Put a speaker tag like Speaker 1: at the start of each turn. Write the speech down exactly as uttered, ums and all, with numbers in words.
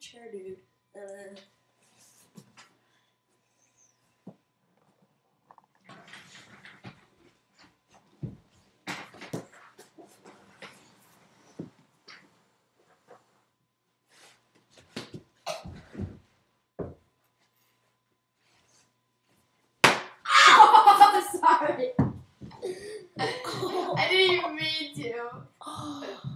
Speaker 1: chair, dude. Uh,
Speaker 2: Sorry. I didn't even mean to.
Speaker 1: oh.